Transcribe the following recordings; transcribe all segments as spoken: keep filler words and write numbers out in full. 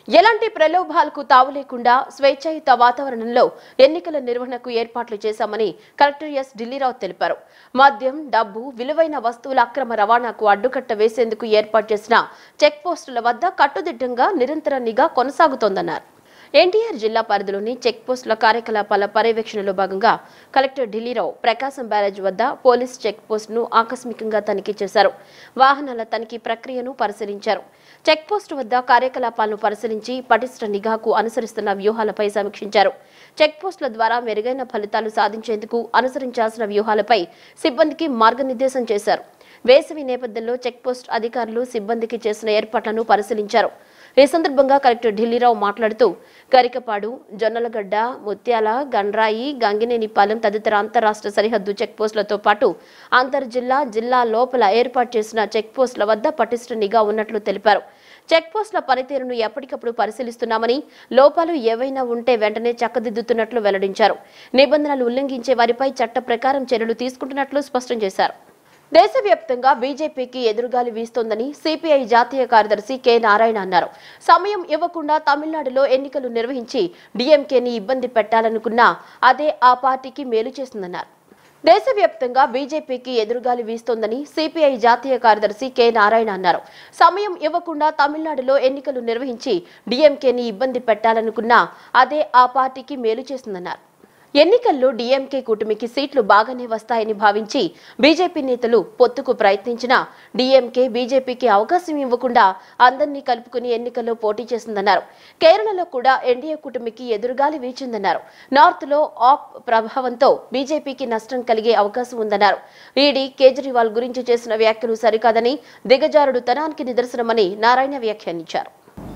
ఎలాంటి ప్రలోభాలకు తావు లేకుండా స్వేచ్ఛాయుత వాతావరణంలో ఎన్నికల నిర్వహణకు ఏర్పాట్లు చేశామని కలెక్టర్ ఎస్ ఢిల్లీరావు తెలిపారు. మద్యం, డబ్బు, విలువైన వస్తువుల అక్రమ రవాణాకు అడ్డుకట్ట వేసేందుకు ఏర్పాటు చేసిన చెక్ పోస్టుల వద్ద కట్టుదిట్టంగా నిరంతర నిఘా కొనసాగుతోందన్నారు. ఎన్టీఆర్ జిల్లా పరిధిలోని చెక్ పోస్టుల కార్యకలాపాల పర్యవేక్షణలో భాగంగా కలెక్టర్ ఢిల్లీరావు ప్రకాశం బ్యారేజ్ వద్ద పోలీస్ చెక్ పోస్టును ఆకస్మికంగా తనిఖీ చేశారు. వాహనాల తనిఖీ ప్రక్రియను పరిశీలించారు. చెక్ పోస్టు వద్ద కార్యకలాపాలను పరిశీలించి పటిష్ట నిఘాకు అనుసరిస్తున్న వ్యూహాలపై సమీక్షించారు. చెక్ పోస్టుల ద్వారా మెరుగైన ఫలితాలు సాధించేందుకు అనుసరించాల్సిన వ్యూహాలపై సిబ్బందికి మార్గనిర్దేశం చేశారు. వేసవి నేపథ్యంలో చెక్ పోస్ట్ అధికారులు సిబ్బందికి చేసిన ఏర్పాట్లను పరిశీలించారు. ఈ సందర్భంగా కలెక్టర్ ఢిల్లీరావు మాట్లాడుతూ గరికపాడు, జొన్నలగడ్డ, ముత్యాల, గండ్రాయి, గంగినేనిపాలెం తదితర అంతరాష్ట్ర సరిహద్దు చెక్ పోస్టులతో పాటు అంతర్జిల్లా, జిల్లా లోపల ఏర్పాటు చేసిన చెక్ పోస్టుల వద్ద పటిష్ట నిఘా ఉన్నట్లు తెలిపారు. చెక్ పోస్టుల పనితీరును ఎప్పటికప్పుడు పరిశీలిస్తున్నామని, లోపాలు ఏవైనా ఉంటే వెంటనే చక్కదిద్దుతున్నట్లు వెల్లడించారు. నిబంధనలు ఉల్లంఘించే వారిపై చట్ట ప్రకారం చర్యలు తీసుకుంటున్నట్లు స్పష్టం చేశారు. దేశవ్యాప్తంగా బీజేపీకి ఎదురుగాలి వీస్తోందని సిపిఐ జాతీయ కార్యదర్శి కె నారాయణ అన్నారు. సమయం ఇవ్వకుండా తమిళనాడులో ఎన్నికలు నిర్వహించి డీఎంకేని ఇబ్బంది పెట్టాలనుకున్నా అదే ఆ పార్టీకి మేలు చేస్తుందన్నారు. దేశవ్యాప్తంగా బీజేపీకి ఎదురుగాలి వీస్తోందని సిపిఐ జాతీయ కార్యదర్శి కె నారాయణ అన్నారు. సమయం ఇవ్వకుండా తమిళనాడులో ఎన్నికలు నిర్వహించి డీఎంకేని ఇబ్బంది పెట్టాలనుకున్నా అదే ఆ పార్టీకి మేలు చేస్తుందన్నారు. ఎన్నికల్లో డీఎంకే కూటమికి సీట్లు బాగానే వస్తాయని భావించి బీజేపీ నేతలు పొత్తుకు ప్రయత్నించినా డీఎంకే బీజేపీకి అవకాశం ఇవ్వకుండా అందరినీ కలుపుకుని ఎన్నికల్లో పోటీ చేసిందన్నారు. కేరళలో కూడా ఎన్డీఏ కూటమికి ఎదురుగాలి వీచిందన్నారు. నార్త్ లో ఆప్ ప్రభావంతో బీజేపీకి నష్టం కలిగే అవకాశం ఉందన్నారు. ఈడీ, కేజ్రీవాల్ గురించి చేసిన వ్యాఖ్యలు సరికాదని, దిగజారుడు తనానికి నిదర్శనమని నారాయణ వ్యాఖ్యానించారు.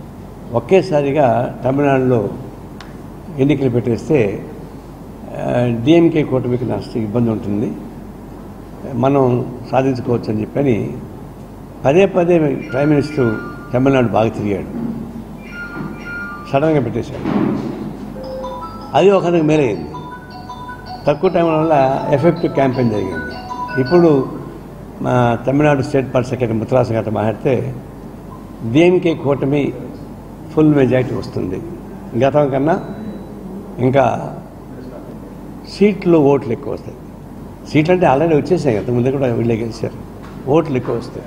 ఒకేసారిగా తమిళనాడులో ఎన్నికలు పెట్టేస్తే డిఎంకే కూటమికి నష్ట ఇబ్బంది ఉంటుంది, మనం సాధించుకోవచ్చు అని చెప్పని పదే పదే ప్రైమ్ మినిస్టర్ తమిళనాడు బాగా తిరిగాడు. సడన్గా పెట్టేశాడు. అది ఒకరికి మేలైంది. తక్కువ టైం వల్ల ఎఫెక్టివ్ క్యాంపెయిన్ జరిగింది. ఇప్పుడు మా Tamil Nadu state party secretary Mutharaju గారితో మాట్లాడితే డిఎంకే కూటమి ఫుల్ మెజారిటీ వస్తుంది. గతం కన్నా ఇంకా సీట్లు, ఓట్లు ఎక్కువ వస్తాయి. సీట్లు అంటే ఆల్రెడీ వచ్చేసాయి కదా, ముందు కూడా వీళ్ళే గెలిచారు. ఓట్లు ఎక్కువ వస్తాయి.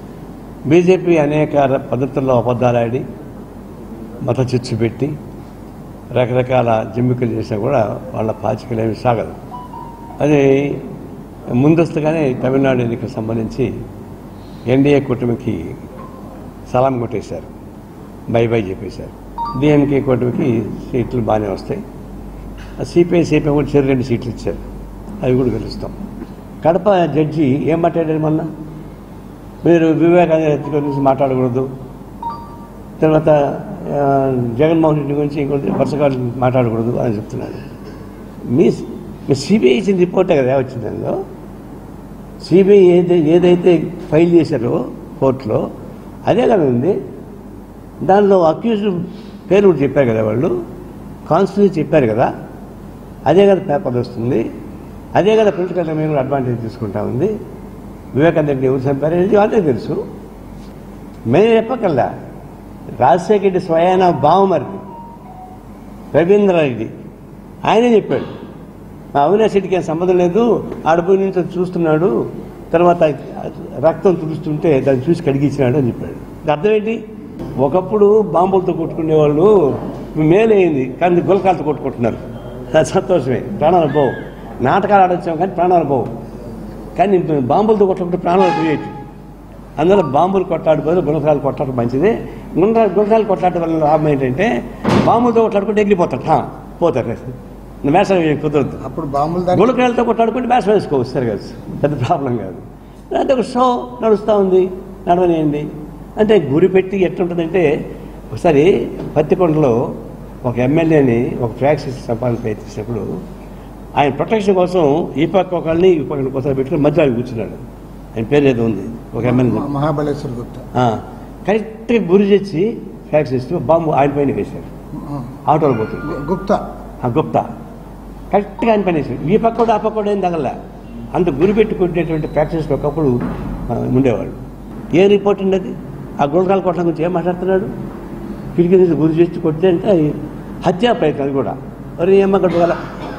బీజేపీ అనేక పద్ధతుల్లో అబద్ధాలాడి, మత చిచ్చు పెట్టి, రకరకాల జిమ్మికలు చేసినా కూడా వాళ్ళ పాచికలు ఏమి సాగదు. అది ముందస్తుగానే తమిళనాడు ఎన్నికలకు సంబంధించి ఎన్డీఏ కూటమికి సలాం కొట్టేశారు, బై బై చెప్పేశారు. డిఎంకే కూటమికి సీట్లు బాగానే వస్తాయి. సిపిఐ సిపిఐ కూడా చెరు రెండు సీట్లు ఇచ్చారు, అవి కూడా గెలుస్తాం. కడప జడ్జి ఏం మాట్లాడారు మొన్న, మీరు వివేకానంద గురించి మాట్లాడకూడదు, తర్వాత జగన్మోహన్ రెడ్డి గురించి ఇంకొకటి వరుసగా మాట్లాడకూడదు అని చెప్తున్నాడు. మీ మీ సిబిఐ ఇచ్చిన రిపోర్టే కదా వచ్చింది. అందులో సిబిఐ ఏదైతే ఏదైతే ఫైల్ చేశారో కోర్టులో అదే కదా ఉంది. దానిలో అక్యూజ్డ్ పేరు కూడా చెప్పారు కదా, వాళ్ళు కాన్స్టిట్యూన్సీ చెప్పారు కదా, అదే కదా పేపర్ వస్తుంది. అదే కదా పొలిటికల్ మేము అడ్వాంటేజ్ తీసుకుంటా ఉంది. వివేకానంద రెడ్డి ఎవరు చంపారనేది వాళ్ళే తెలుసు. మేము చెప్పకల్లా రాజశేఖర రెడ్డి స్వయాన బావమరిది రవీంద్రారెడ్డి ఆయనే చెప్పాడు, మా అవినాష్ రెడ్డికి ఏం సంబంధం లేదు, ఆడపోయి నుంచి చూస్తున్నాడు, తర్వాత రక్తం తుడుస్తుంటే దాన్ని చూసి కడిగించినాడు అని చెప్పాడు. అర్థం ఏంటి? ఒకప్పుడు బాంబులతో కొట్టుకునేవాళ్ళు మేలైంది, కానీ గులకాలతో కొట్టుకుంటున్నారు. సంతోషమే, ప్రాణాలు పోవు. నాటకాలు ఆడొచ్చాం కానీ ప్రాణాలు పోవు. కానీ బాంబులతో కొట్టుకుంటే ప్రాణాలు పోయేటి. అందువల్ల బాంబులు కొట్లాడిపోతే గుణకాలు కొట్లాడటం మంచిది. గుండ గుణకాలు కొట్లాడటం వల్ల లాభం ఏంటంటే బాంబులతో కొట్లాడుకుంటే ఎగిలిపోతాడు, పోతారు. వేసవి కుదరదు. అప్పుడు బాంబులు గుణకాలతో కొట్లాడుకుంటే వేసవి వేసుకోవచ్చు, సరిగచ్చు, పెద్ద ప్రాబ్లం కాదు. అంటే ఒక షో నడుస్తూ ఉంది, నడవనేయండి అంటే గురి పెట్టి ఎట్లుంటుందంటే, ఒకసారి పత్తికొండలో ఒక ఎమ్మెల్యేని ఒక ఫ్యాక్స్ సంపాదన ప్రయత్నించినప్పుడు ఆయన ప్రొటెక్షన్ కోసం ఈ పక్క ఒకళ్ళని ఈ పక్క కోసం పెట్టుకుని మధ్య కూర్చున్నాడు. ఆయన పేరు ఏదో ఉంది, ఒక ఎమ్మెల్యే మహాబలేశ్వర్ గుప్తా. కరెక్ట్గా గురి చేసి ఫ్యాక్స్ ఇస్తూ బాంబు ఆయన పైన వేశాడు. ఆటోలో పోతుంది గుప్తా గుప్తా కరెక్ట్గా ఆయన పైన వేశాడు. ఈ పక్క కూడా ఆ పక్క కూడా ఏం తగల. అంత గురి పెట్టుకునేటువంటి ఫ్యాక్టరీస్ ఒకప్పుడు ఉండేవాళ్ళు. ఏ రిపోర్ట్ ఉండేది? ఆ గుణకాల కొట్ల గురించి ఏం మాట్లాడుతున్నాడు? కిటికీ తీసి గురి చేసి కొట్టి అంటే హత్యా ప్రయత్నాలు కూడా మరి ఏమో గడపగల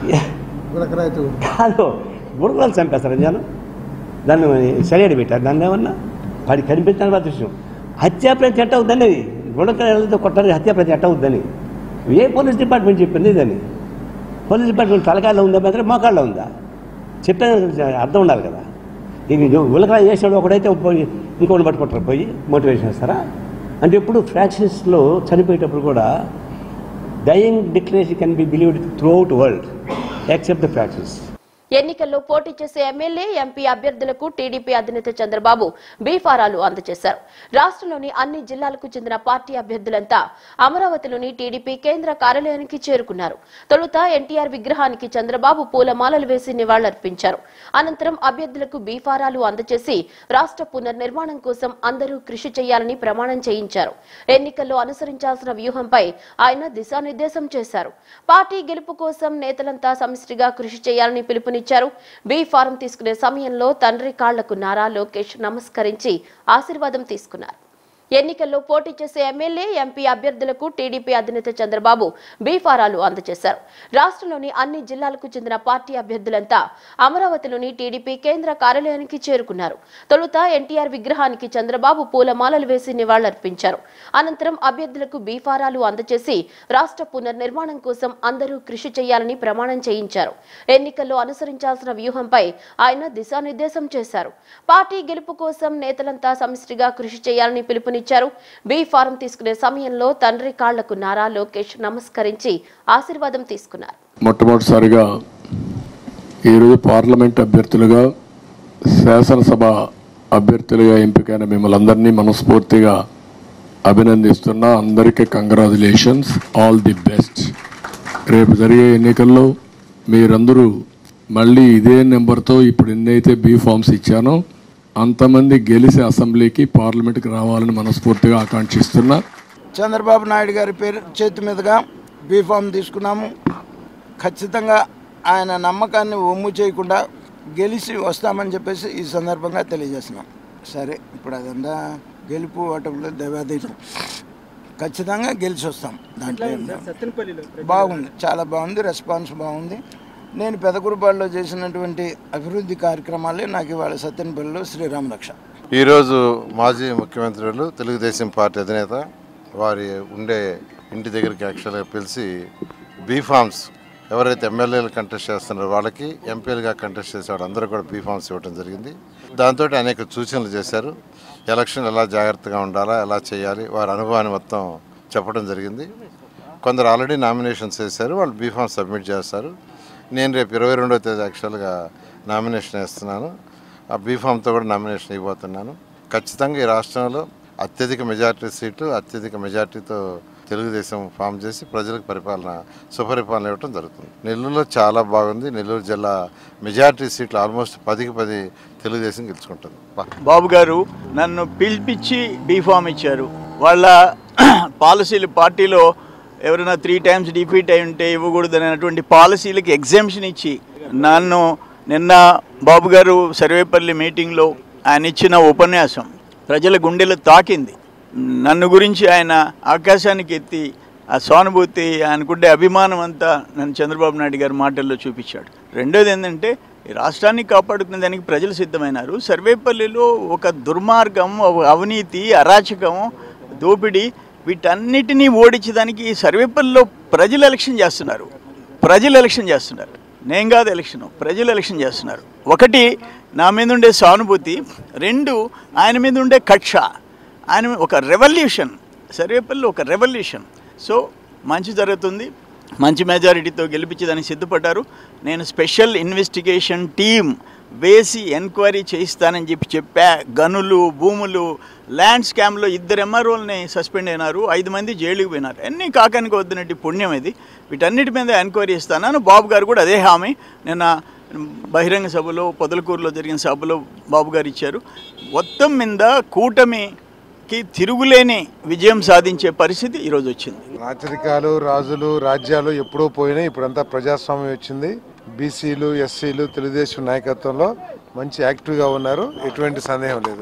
కాదు గుడకరాలు చంపేస్తారు జనం దాన్ని సరియాడి పెట్టారు దాన్ని ఏమన్నా వాడికి కనిపించాలని అదృష్టం హత్యా ప్రయత్నం ఎట్ట అవుద్దని గుడకరాలతో కొట్టాలి హత్యా ప్రయత్నం ఎట్ట అవుద్దని ఏ పోలీస్ డిపార్ట్మెంట్ చెప్పింది దాన్ని పోలీస్ డిపార్ట్మెంట్ తలకాయలో ఉందా మాత్రం మోకాళ్ళలో ఉందా చెప్పే అర్థం ఉండాలి కదా ఇంక ఉలకరా చేసాడు ఒకడైతే ఇంకొకటి పట్టుకుంటారు పోయి మోటివేషన్ చేస్తారా అంటే ఇప్పుడు ఫ్రాక్షన్స్లో చనిపోయేటప్పుడు కూడా dying declaration can be believed throughout world except the factions. ఎన్నికల్లో పోటీ చేసే ఎమ్మెల్యే ఎంపీ అభ్యర్థులకు టీడీపీ అధినేత చంద్రబాబు బీఫారాలు అందజేశారు. రాష్ట్రంలోని అన్ని జిల్లాలకు చెందిన పార్టీ అభ్యర్థులంతా అమరావతిలోని టీడీపీ కేంద్ర కార్యాలయానికి చేరుకున్నారు. తొలుత ఎన్టీఆర్ విగ్రహానికి చంద్రబాబు పూలమాలలు వేసి నివాళులర్పించారు. అనంతరం అభ్యర్థులకు బీఫారాలు అందజేసి రాష్ట్ర పునర్నిర్మాణం కోసం అందరూ కృషి చేయాలని ప్రమాణం చేయించారు. ఎన్నికల్లో అనుసరించాల్సిన వ్యూహంపై ఆయన దిశానిర్దేశం చేశారు. పార్టీ గెలుపు కోసం నేతలంతా సమిష్టిగా కృషి చేయాలని పిలుపుని బీ ఫారం తీసుకునే సమయంలో తండ్రి కాళ్లకు నారా లోకేష్ నమస్కరించి ఆశీర్వాదం తీసుకున్నారు. ఎన్నికల్లో పోటీ చేసే ఎమ్మెల్యే ఎంపీ అభ్యర్థులకు టీడీపీ అధినేత చంద్రబాబు బీఫారాలు అందజేశారు. రాష్ట్రంలోని అన్ని జిల్లాలకు చెందిన పార్టీ అభ్యర్థులంతా అమరావతిలోని టీడీపీ కేంద్ర కార్యాలయానికి చేరుకున్నారు. తొలుత ఎన్టీఆర్ విగ్రహానికి చంద్రబాబు పూలమాలలు వేసి నివాళులర్పించారు. అనంతరం అభ్యర్థులకు బీఫారాలు అందజేసి రాష్ట్ర పునర్నిర్మాణం కోసం అందరూ కృషి చేయాలని ప్రమాణం చేయించారు. ఎన్నికల్లో అనుసరించాల్సిన వ్యూహంపై ఆయన దిశానిర్దేశం చేశారు. పార్టీ గెలుపు కోసం నేతలంతా సమిష్టిగా కృషి చేయాలని పిలుపుని బీ ఫారం తీసుకునే సమయంలో తండ్రి కాళ్లకు నారా లోకేష్ నమస్కరించి ఆశీర్వాదం తీసుకున్నారు. మొట్టమొదటిసారిగా ఈరోజు పార్లమెంట్ అభ్యర్థులుగా శాసనసభ అభ్యర్థులుగా ఎంపికైన మిమ్మల్ని అందరినీ మనస్ఫూర్తిగా అభినందిస్తున్నా. అందరికీ కంగ్రాచులేషన్స్, ఆల్ ది బెస్ట్. రేపు జరిగే ఎన్నికల్లో మీరందరూ మళ్ళీ ఇదే నెంబర్తో ఇప్పుడు ఎన్నైతే బీ ఫామ్స్ ఇచ్చానో అంతమంది గెలిచి అసెంబ్లీకి పార్లమెంట్కి రావాలని మనస్ఫూర్తిగా ఆకాంక్షిస్తున్నా. చంద్రబాబు నాయుడు గారి పేరు చేతి మీదుగా బీఫామ్ తీసుకున్నాము. ఖచ్చితంగా ఆయన నమ్మకాన్ని ఒమ్ము చేయకుండా గెలిచి వస్తామని చెప్పేసి ఈ సందర్భంగా తెలియజేస్తున్నాం. సరే, ఇప్పుడు అదంతా గెలుపు ఓటములు దైవాధీనం, ఖచ్చితంగా గెలిచి వస్తాం. దాంట్లో బాగుంది, చాలా బాగుంది, రెస్పాన్స్ బాగుంది. నేను పెదకురుపాడులో చేసినటువంటి అభివృద్ధి కార్యక్రమాలే నాకు ఇవాళ సత్తెనపల్లిలో శ్రీరామ రక్ష. ఈరోజు మాజీ ముఖ్యమంత్రులు తెలుగుదేశం పార్టీ అధినేత వారి ఉండే ఇంటి దగ్గరికి యాక్చువల్గా పిలిచి బీఫామ్స్ ఎవరైతే ఎమ్మెల్యేలు కంటెస్ట్ చేస్తున్నారో వాళ్ళకి, ఎంపీలుగా కంటెస్ట్ చేసేవాడు అందరూ కూడా బీఫామ్స్ ఇవ్వడం జరిగింది. దాంతో అనేక సూచనలు చేశారు. ఎలక్షన్ ఎలా జాగ్రత్తగా ఉండాలా, ఎలా చేయాలి, వారి అనుభవాన్ని మొత్తం చెప్పడం జరిగింది. కొందరు ఆల్రెడీ నామినేషన్స్ వేశారు, వాళ్ళు బీఫామ్స్ సబ్మిట్ చేస్తారు. నేను రేపు ఇరవై రెండవ తేదీ యాక్చువల్గా నామినేషన్ వేస్తున్నాను. ఆ బీఫామ్తో కూడా నామినేషన్ ఇవ్వబోతున్నాను. ఖచ్చితంగా ఈ రాష్ట్రంలో అత్యధిక మెజార్టీ సీట్లు అత్యధిక మెజార్టీతో తెలుగుదేశం ఫామ్ చేసి ప్రజలకు పరిపాలన సుపరిపాలన ఇవ్వడం జరుగుతుంది. నెల్లూరులో చాలా బాగుంది. నెల్లూరు జిల్లా మెజార్టీ సీట్లు ఆల్మోస్ట్ పదికి పది తెలుగుదేశం గెలుచుకుంటుంది. బాబు గారు నన్ను పిలిపించి బీఫామ్ ఇచ్చారు. వాళ్ళ పాలసీలు పార్టీలో ఎవరైనా త్రీ టైమ్స్ డిఫీట్ అయి ఉంటే ఇవ్వకూడదు అనేటువంటి పాలసీలకి ఎగ్జామ్షన్ ఇచ్చి నన్ను నిన్న బాబు గారు సర్వేపల్లి మీటింగ్లో ఆయన ఇచ్చిన ఉపన్యాసం ప్రజల గుండెలు తాకింది. నన్ను గురించి ఆయన ఆకాశానికి ఎత్తి ఆ సానుభూతి, ఆయనకుండే అభిమానం అంతా నన్ను చంద్రబాబు నాయుడు గారి మాటల్లో చూపించాడు. రెండోది ఏంటంటే ఈ రాష్ట్రాన్ని కాపాడుకునే దానికి ప్రజలు సిద్ధమైనారు. సర్వేపల్లిలో ఒక దుర్మార్గం, అవినీతి, అరాచకం, దోపిడీ వీటన్నిటినీ ఓడించడానికి సర్వేపల్లిలో ప్రజలు ఎలక్షన్ చేస్తున్నారు. ప్రజలు ఎలక్షన్ చేస్తున్నారు, నేను కాదు ఎలక్షన్, ప్రజలు ఎలక్షన్ చేస్తున్నారు. ఒకటి నా మీద ఉండే సానుభూతి, రెండు ఆయన మీద ఉండే కక్ష. ఆయన ఒక రెవల్యూషన్, సర్వేపల్లిలో ఒక రెవల్యూషన్. సో మంచి జరుగుతుంది, మంచి మెజారిటీతో గెలిపించేదానికి సిద్ధపడ్డారు. నేను స్పెషల్ ఇన్వెస్టిగేషన్ టీం వేసి ఎంక్వైరీ చేయిస్తానని చెప్పి చెప్పా. గనులు, భూములు, ల్యాండ్ స్కామ్లో ఇద్దరు ఎంఆర్ఓల్ని సస్పెండ్ అయినారు, ఐదు మంది జైలుకి పోయినారు. అన్నీ కాకానికి వద్దునట్టు పుణ్యం ఇది. వీటన్నిటి మీద ఎంక్వైరీ ఇస్తానని బాబు గారు కూడా అదే హామీ నిన్న బహిరంగ సభలో పొదలకూరులో జరిగిన సభలో బాబు గారు ఇచ్చారు. మొత్తం మీద కూటమికి తిరుగులేని విజయం సాధించే పరిస్థితి ఈరోజు వచ్చింది. రాచరికాలు, రాజులు, రాజ్యాలు ఎప్పుడూ పోయినాయి. ఇప్పుడంతా ప్రజాస్వామ్యం వచ్చింది. బీసీలు, ఎస్సీలు తెలుగుదేశం నాయకత్వంలో మంచి యాక్టివ్గా ఉన్నారు, ఎటువంటి సందేహం లేదు.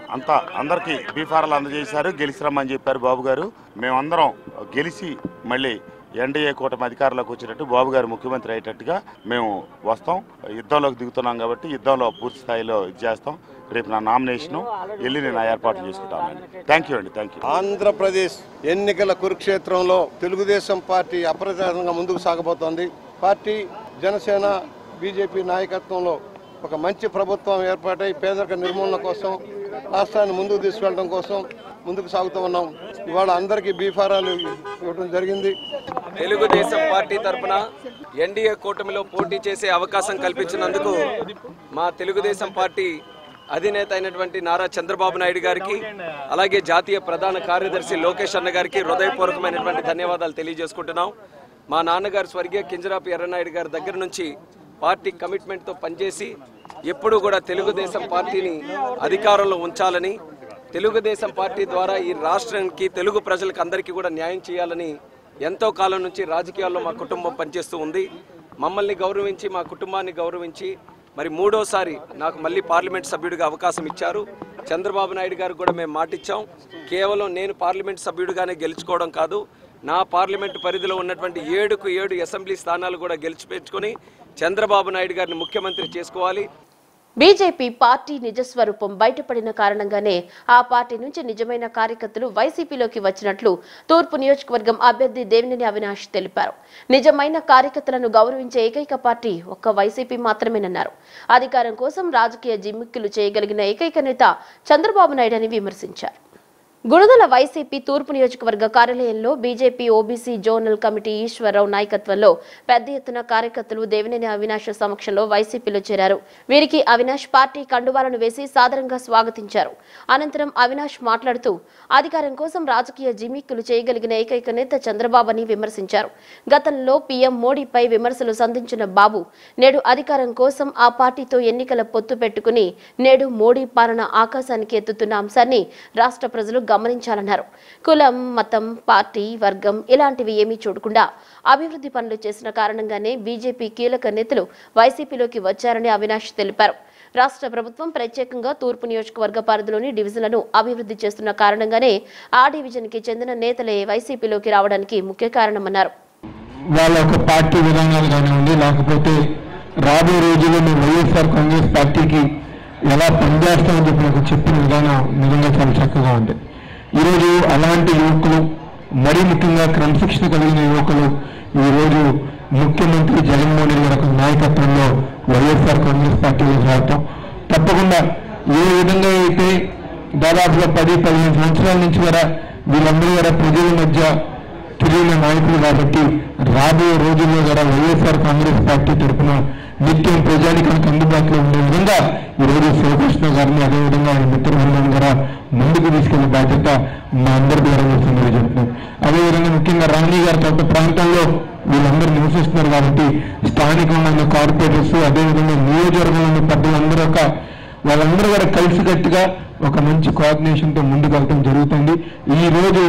అంతా అందరికీ బీఫారాలు అందజేశారు. గెలిచిరమ్మని చెప్పారు బాబు గారు. మేమందరం గెలిచి మళ్ళీ ఎన్డీఏ కూటమి అధికారంలోకి వచ్చినట్టు బాబు గారు ముఖ్యమంత్రి అయ్యేటట్టుగా మేము వస్తాం. యుద్ధంలోకి దిగుతున్నాం కాబట్టి యుద్ధంలో పూర్తి స్థాయిలో ఇది చేస్తాం. రేపు నా నామినేషను వెళ్ళి నేను ఏర్పాట్లు చేసుకుంటానండి. థ్యాంక్ యూ అండి. Thank you. ఆంధ్రప్రదేశ్ ఎన్నికల కురుక్షేత్రంలో తెలుగుదేశం పార్టీ అప్రచారంగా ముందుకు సాగబోతోంది. పార్టీ జనసేన బీజేపీ నాయకత్వంలో ఒక మంచి ప్రభుత్వం ఏర్పాటై పేదరిక నిర్మూలన కోసం రాష్ట్రాన్ని ముందుకు తీసుకెళ్లడం కోసం ముందుకు సాగుతూ ఉన్నాం. ఇవాళ అందరికీ బీఫారాలు ఇవ్వడం జరిగింది. తెలుగుదేశం పార్టీ తరఫున ఎన్డీఏ కూటమిలో పోటీ చేసే అవకాశం కల్పించినందుకు మా తెలుగుదేశం పార్టీ అధినేత అయినటువంటి నారా చంద్రబాబు నాయుడు గారికి, అలాగే జాతీయ ప్రధాన కార్యదర్శి లోకేష్ అన్న గారికి హృదయపూర్వకమైనటువంటి ధన్యవాదాలు తెలియజేసుకుంటున్నాం. మా నాన్నగారు స్వర్గీయ కింజరాపు ఎర్రనాయుడు గారి దగ్గర నుంచి పార్టీ కమిట్మెంట్తో పనిచేసి ఎప్పుడూ కూడా తెలుగుదేశం పార్టీని అధికారంలో ఉంచాలని, తెలుగుదేశం పార్టీ ద్వారా ఈ రాష్ట్రానికి తెలుగు ప్రజలకు అందరికీ కూడా న్యాయం చేయాలని ఎంతో కాలం నుంచి రాజకీయాల్లో మా కుటుంబం పనిచేస్తూ ఉంది. మమ్మల్ని గౌరవించి మా కుటుంబాన్ని గౌరవించి మరి మూడోసారి నాకు మళ్ళీ పార్లమెంట్ సభ్యుడిగా అవకాశం ఇచ్చారు. చంద్రబాబు నాయుడు గారు కూడా మేము మాటిచ్చాం. కేవలం నేను పార్లమెంట్ సభ్యుడిగానే గెలుచుకోవడం కాదు, నా పార్లమెంటు పరిధిలో ఉన్నటువంటి ఏడుకు ఏడు అసెంబ్లీ స్థానాలు కూడా గెలిచిపెట్టుకుని చంద్రబాబు నాయుడు గారిని ముఖ్యమంత్రి చేసుకోవాలి. బీజేపీ పార్టీ నిజస్వరూపం బయటపడిన కారణంగానే ఆ పార్టీ నుంచి నిజమైన కార్యకర్తలు వైసీపీలోకి వచ్చినట్లు తూర్పు నియోజకవర్గం అభ్యర్థి దేవినేని అవినాష్ తెలిపారు. నిజమైన కార్యకర్తలను గౌరవించే ఏకైక పార్టీ ఒక్క వైసీపీ మాత్రమేనన్నారు. అధికారం కోసం రాజకీయ జిమ్మిక్కులు చేయగలిగిన ఏకైక నేత చంద్రబాబు నాయుడు అని విమర్శించారు. గుణదల వైసీపీ తూర్పు నియోజకవర్గ కార్యాలయంలో BJP OBC zonal committee Eswara Rao నాయకత్వంలో పెద్ద ఎత్తున కార్యకర్తలు దేవినేని అవినాష్ సమక్షంలో వైసీపీలో చేరారు. వీరికి అవినాష్ పార్టీ కండువాలను వేసి సాదరంగా స్వాగతించారు. అనంతరం అవినాష్ మాట్లాడుతూ అధికారం కోసం రాజకీయ జిమిక్కులు చేయగలిగిన ఏకైక నేత చంద్రబాబు అని విమర్శించారు. గతంలో పీఎం మోడీపై విమర్శలు సంధించిన బాబు నేడు అధికారం కోసం ఆ పార్టీతో ఎన్నికల పొత్తు పెట్టుకుని నేడు మోడీ పాలన ఆకాశానికి ఎత్తుతున్న అంశాన్ని రాష్ట్ర ప్రజలు గమనించాలన్నారు. కులం, మతం, పార్టీ, వర్గం ఇలాంటివి ఏమీ చూడకుండా అభివృద్ధి పనులు చేసిన కారణంగానే బీజేపీ కీలక నేతలు వైసీపీలోకి వచ్చారని అవినాష్ తెలిపారు. రాష్ట్ర ప్రభుత్వం ప్రత్యేకంగా తూర్పు నియోజకవర్గ పరిధిలోని డివిజన్లను అభివృద్ధి చేస్తున్న కారణంగానే ఆ డివిజన్ కి చెందిన నేతలే వైసీపీలోకి రావడానికి ముఖ్య కారణమన్నారు. వాళ్ళ ఒక పార్టీ విధానాలు కానివ్వండి, లేకపోతే రాబోయే రోజుల్లో మేము వైఎస్ఆర్ కాంగ్రెస్ పార్టీకి ఎలా పనిచేస్తామని చెప్పి నాకు చెప్పిన విధానం నిజంగా చాలా చక్కగా ఉంది. ఈరోజు అలాంటి యువకులు, మరీ ముఖ్యంగా క్రమశిక్షణ కలిగిన యువకులు ఈరోజు ముఖ్యమంత్రి జగన్మోహన్ రెడ్డి గారి నాయకత్వంలో వైఎస్ఆర్ కాంగ్రెస్ పార్టీలో రావటం తప్పకుండా ఏ విధంగా అయితే దాదాపుగా పది పదిహేను సంవత్సరాల నుంచి కూడా వీళ్ళందరూ కూడా ప్రజల మధ్య తిరిగిన నాయకులు కాబట్టి రాబోయే రోజుల్లో కూడా వైఎస్ఆర్ కాంగ్రెస్ పార్టీ తరఫున నిత్యం ప్రజానికానికి అందుబాటులో ఉండే విధంగా ఈరోజు శివకృష్ణ గారిని, అదేవిధంగా ఆయన మిత్రబృందం కూడా ముందుకు తీసుకెళ్లే బాధ్యత మా అందరి ద్వారా వస్తుందని చెప్తున్నాం. అదేవిధంగా ముఖ్యంగా రాణి గారి తోట ప్రాంతంలో వీళ్ళందరూ నివసిస్తున్నారు కాబట్టి స్థానికంగా ఉన్న కార్పొరేటర్స్, అదేవిధంగా నియోజకవర్గంలో ఉన్న పెద్దలందరూ ఒక వాళ్ళందరూ కూడా కలిసికట్టుగా ఒక మంచి కోఆర్డినేషన్తో ముందుకు వెళ్ళడం జరుగుతుంది. ఈ రోజు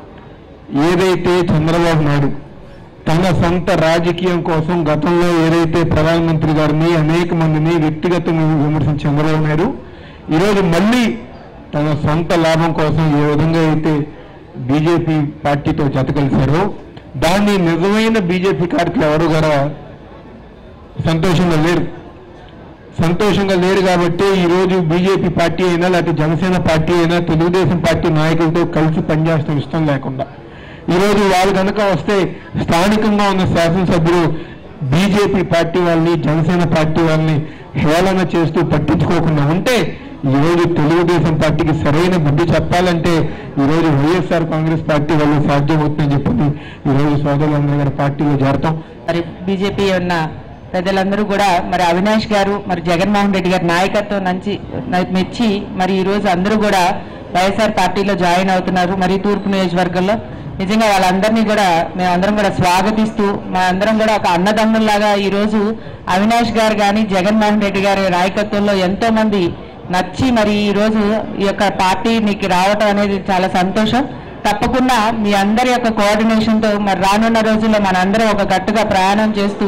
ఏదైతే చంద్రబాబు నాయుడు తన సొంత రాజకీయం కోసం గతంలో ఏదైతే ప్రధానమంత్రి గారిని, అనేక మందిని వ్యక్తిగతంగా విమర్శించిన చంద్రబాబు నాయుడు ఈరోజు మళ్ళీ తన సొంత లాభం కోసం ఏ విధంగా అయితే బీజేపీ పార్టీతో జత కలిశారో దాన్ని నిజమైన బీజేపీ కార్యకర్తలు ఎవరు కూడా సంతోషంగా లేరు. సంతోషంగా లేరు కాబట్టి ఈరోజు బీజేపీ పార్టీ అయినా లేకపోతే జనసేన పార్టీ అయినా తెలుగుదేశం పార్టీ నాయకులతో కలిసి పనిచేస్తాం ఇష్టం లేకుండా ఈరోజు వాళ్ళు కనుక వస్తే స్థానికంగా ఉన్న శాసనసభ్యులు బీజేపీ పార్టీ వాళ్ళని, జనసేన పార్టీ వాళ్ళని హేళన చేస్తూ పట్టించుకోకుండా ఉంటే ఈరోజు తెలుగుదేశం పార్టీకి సరైన బుద్ధి చెప్పాలంటే ఈరోజు వైఎస్ఆర్ కాంగ్రెస్ పార్టీ వాళ్ళు సాధ్యమవుతుందని చెప్పి ఈరోజు సోదరులందరూ గారి పార్టీలో చేరతాం. మరి బీజేపీ ఉన్న పెద్దలందరూ కూడా మరి అవినాష్ గారు, మరి జగన్మోహన్ రెడ్డి గారి నాయకత్వం నుంచి మెచ్చి మరి ఈ రోజు అందరూ కూడా వైఎస్ఆర్ పార్టీలో జాయిన్ అవుతున్నారు. మరి తూర్పు నియోజకవర్గంలో నిజంగా వాళ్ళందరినీ కూడా మేమందరం కూడా స్వాగతిస్తూ మా అందరం కూడా ఒక అన్నదమ్ముల్లాగా ఈరోజు అవినాష్ గారు కానీ జగన్మోహన్ రెడ్డి గారి నాయకత్వంలో ఎంతో మంది నచ్చి మరి ఈరోజు ఈ యొక్క పార్టీకి రావటం అనేది చాలా సంతోషం. తప్పకుండా మీ అందరి యొక్క కోఆర్డినేషన్తో మరి రానున్న రోజుల్లో మనందరం ఒక గట్టుగా ప్రయాణం చేస్తూ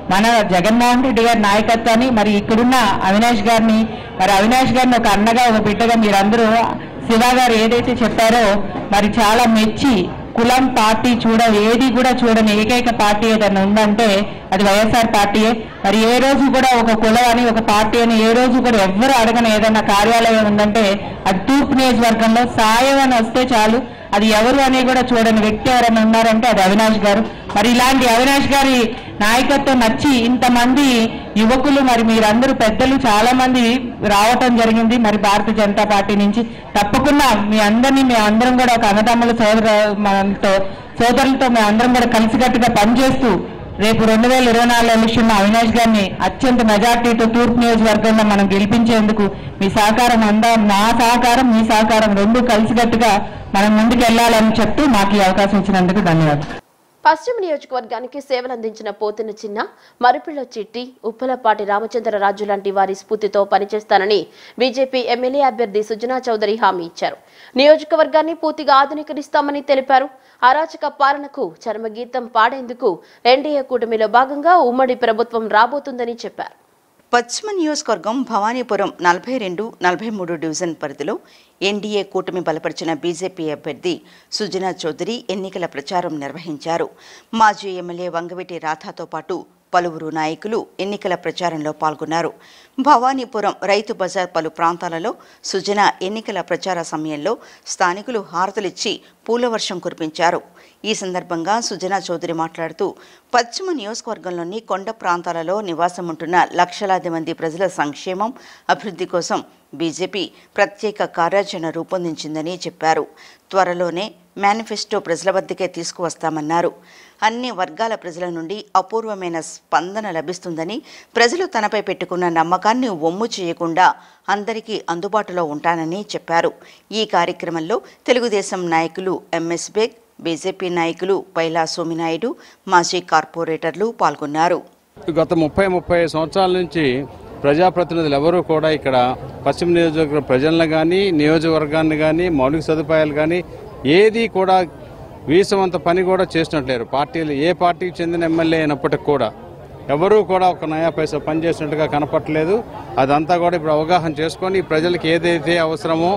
మన జగన్మోహన్ రెడ్డి గారి నాయకత్వాన్ని మరి ఇక్కడున్న అవినాష్ గారిని మరి అవినాష్ గారిని ఒక అన్నగా ఒక బిడ్డగా మీరందరూ శివ గారు ఏదైతే చెప్పారో మరి చాలా మెచ్చి కులం పార్టీ చూడ ఏది కూడా చూడని ఏకైక పార్టీ ఏదైనా ఉందంటే అది వైఎస్ఆర్ పార్టీయే. మరి ఏ రోజు కూడా ఒక కులం అని ఒక పార్టీ అని ఏ రోజు కూడా ఎవ్వరు అడగని ఏదైనా కార్యాలయం ఉందంటే అది తూర్పు నియోజకవర్గంలో సాయం అని వస్తే చాలు, అది ఎవరు అని కూడా చూడని వ్యక్తి ఎవరైనా ఉన్నారంటే అది అవినాష్ గారు. మరి ఇలాంటి అవినాష్ గారి నాయకత్వం నచ్చి ఇంతమంది యువకులు మరి మీరందరూ పెద్దలు చాలా మంది రావటం జరిగింది మరి భారతీయ జనతా పార్టీ నుంచి. తప్పకుండా మీ అందరినీ మీ అందరం కూడా ఒక అన్నదమ్ముల సోదర మనతో సోదరులతో మీ అందరం కూడా కలిసికట్టుగా పనిచేస్తూ రేపు రెండు వేల ఇరవై నాలుగు ఎలక్షన్ అవినాష్ గారిని అత్యంత మెజార్టీతో తూర్పు నియోజకవర్గంలో మనం గెలిపించేందుకు మీ సహకారం అందా నా సహకారం మీ సహకారం రెండు కలిసికట్టుగా మనం ముందుకు వెళ్లాలని చెప్తూ మాకు ఈ అవకాశం ఇచ్చినందుకు ధన్యవాదాలు. పశ్చిమ నియోజకవర్గానికి సేవలందించిన పోతిన చిన్న, మరిపిళ్ల చిట్టి, ఉప్పలపాటి రామచంద్రరాజు లాంటి వారి స్ఫూర్తితో పనిచేస్తానని బీజేపీ ఎమ్మెల్యే అభ్యర్థి సుజనా చౌదరి హామీ ఇచ్చారు. నియోజకవర్గాన్ని పూర్తిగా ఆధునీకరిస్తామని తెలిపారు. అరాచక పాలనకు చరమగీతం పాడేందుకు ఎన్డీఏ కూటమిలో భాగంగా ఉమ్మడి ప్రభుత్వం రాబోతుందని చెప్పారు. పశ్చిమ నియోజకవర్గం భవానీపురం నలభై రెండు నలభై మూడు డివిజన్ పరిధిలో ఎన్డీఏ కూటమి బలపరిచిన బీజేపీ అభ్యర్థి సుజనా చౌదరి ఎన్నికల ప్రచారం నిర్వహించారు. మాజీ ఎమ్మెల్యే వంగవీటి రాధాతో పాటు పలువురు నాయకులు ఎన్నికల ప్రచారంలో పాల్గొన్నారు. భవానీపురం రైతు బజార్ పలు ప్రాంతాలలో సుజనా ఎన్నికల ప్రచార సమయంలో స్థానికులు హారతులిచ్చి పూలవర్షం కురిపించారు. ఈ సందర్భంగా సుజనా చౌదరి మాట్లాడుతూ పశ్చిమ నియోజకవర్గంలోని కొండ ప్రాంతాలలో నివాసం ఉంటున్న లక్షలాది మంది ప్రజల సంక్షేమం, అభివృద్ధి కోసం బీజేపీ ప్రత్యేక కార్యాచరణ రూపొందించిందని చెప్పారు. త్వరలోనే మేనిఫెస్టో ప్రజల వద్దకే తీసుకువస్తామన్నారు. అన్ని వర్గాల ప్రజల నుండి అపూర్వమైన స్పందన లభిస్తుందని, ప్రజలు తనపై పెట్టుకున్న నమ్మకాన్ని వమ్ము చేయకుండా అందరికీ అందుబాటులో ఉంటానని చెప్పారు. ఈ కార్యక్రమంలో తెలుగుదేశం నాయకులు ఎంఎస్ బేగ్, బీజేపీ నాయకులు పైలా సోమినాయుడు, మాజీ కార్పొరేటర్లు పాల్గొన్నారు. గత ముప్పై ముప్పై సంవత్సరాల నుంచి ప్రజాప్రతినిధులు ఎవరూ కూడా ఇక్కడ పశ్చిమ నియోజకవర్గ ప్రజలను కానీ నియోజకవర్గాన్ని కానీ మౌలిక సదుపాయాలు కానీ ఏది కూడా వీసమంత పని కూడా చేసినట్లేరు. పార్టీలు ఏ పార్టీకి చెందిన ఎమ్మెల్యే అయినప్పటికి కూడా ఎవరూ కూడా ఒక నయా పైసా పనిచేసినట్టుగా కనపట్లేదు. అదంతా కూడా ఇప్పుడు అవగాహన చేసుకొని ప్రజలకు ఏదైతే అవసరమో,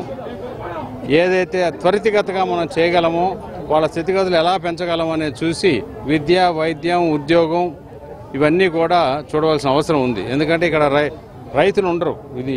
ఏదైతే త్వరితగతిగా మనం చేయగలమో, వాళ్ళ స్థితిగతులు ఎలా పెంచగలమో అనేది చూసి విద్య, వైద్యం, ఉద్యోగం ఇవన్నీ కూడా చూడవలసిన అవసరం ఉంది. ఎందుకంటే ఇక్కడ రై రైతులు ఉండరు, ఇది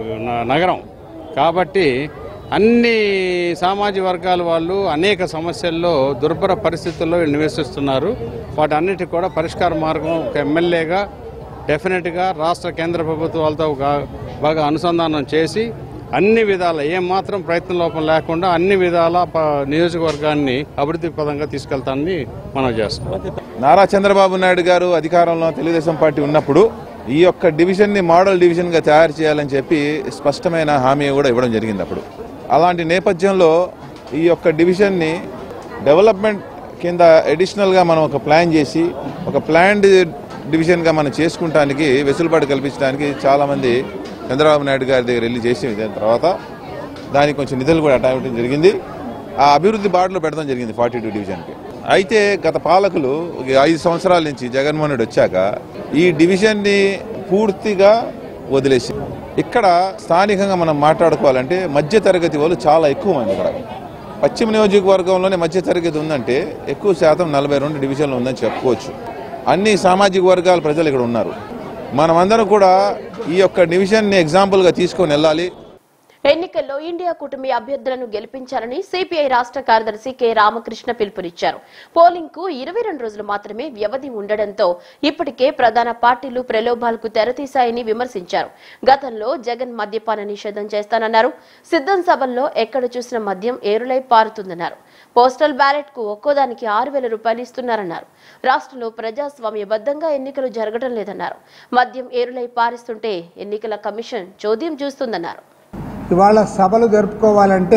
నగరం కాబట్టి అన్ని సామాజిక వర్గాల వాళ్ళు అనేక సమస్యల్లో దుర్భర పరిస్థితుల్లో నివసిస్తున్నారు. వాటి అన్నిటికీ కూడా పరిష్కార మార్గం ఒక ఎమ్మెల్యేగా డెఫినెట్గా రాష్ట్ర కేంద్ర ప్రభుత్వాలతో బాగా అనుసంధానం చేసి అన్ని విధాల ఏమాత్రం ప్రయత్న లోపం లేకుండా అన్ని విధాల నియోజకవర్గాన్ని అభివృద్ధి పదంగా తీసుకెళ్తానని మనం చేస్తున్నాం. నారా చంద్రబాబు నాయుడు గారు అధికారంలో తెలుగుదేశం పార్టీ ఉన్నప్పుడు ఈ యొక్క డివిజన్ని మోడల్ డివిజన్గా తయారు చేయాలని చెప్పి స్పష్టమైన హామీ కూడా ఇవ్వడం జరిగింది. అప్పుడు అలాంటి నేపథ్యంలో ఈ యొక్క డివిజన్ని డెవలప్మెంట్ కింద అడిషనల్గా మనం ఒక ప్లాన్ చేసి ఒక ప్లాన్డ్ డివిజన్గా మనం చేసుకుంటానికి వెసులుబాటు కల్పించడానికి చాలామంది చంద్రబాబు నాయుడు గారి దగ్గర వెళ్ళి చేసి తర్వాత దానికి కొంచెం నిధులు కూడా అటావడం జరిగింది. ఆ అభివృద్ధి బాటలో పెట్టడం జరిగింది ఫార్టీ టూ డివిజన్కి. అయితే గత పాలకులు ఐదు సంవత్సరాల నుంచి జగన్మోహన్ రెడ్డి వచ్చాక ఈ డివిజన్ని పూర్తిగా వదిలేసి ఇక్కడ స్థానికంగా మనం మాట్లాడుకోవాలంటే మధ్యతరగతి వాళ్ళు చాలా ఎక్కువ మంది. ఇక్కడ పశ్చిమ నియోజకవర్గంలోనే మధ్యతరగతి ఉందంటే ఎక్కువ శాతం నలభై రెండు డివిజన్లు ఉందని చెప్పుకోవచ్చు. అన్ని సామాజిక వర్గాల ప్రజలు ఇక్కడ ఉన్నారు. మనమందరం కూడా ఈ యొక్క డివిజన్ని ఎగ్జాంపుల్గా తీసుకొని వెళ్ళాలి. ఎన్నికల్లో ఇండియా కూటమి అభ్యర్థులను గెలిపించాలని సిపిఐ రాష్ట్ర కార్యదర్శి కె రామకృష్ణ పిలుపునిచ్చారు. పోలింగ్ కు ఇరవై రెండు రోజులు మాత్రమే వ్యవధి ఉండడంతో ఇప్పటికే ప్రధాన పార్టీలు ప్రలోభాలకు తెరతీశాయని విమర్శించారు. గతంలో జగన్ మద్యపాన నిషేధం చేస్తానన్నారు. సిద్ధం సభల్లో ఎక్కడ చూసిన మద్యం ఏరులై పారుతుందన్నారు. పోస్టల్ బ్యాలెట్ కు ఒక్కోదానికి ఆరు వేల రూపాయలు ఇస్తున్నారన్నారు. రాష్ట్రంలో ప్రజాస్వామ్యబద్ధంగా ఎన్నికలు జరగడం లేదన్నారు. మద్యం ఏరులై పారిస్తుంటే ఎన్నికల కమిషన్ చోద్యం చూస్తుందన్నారు. ఇవాళ సభలు జరుపుకోవాలంటే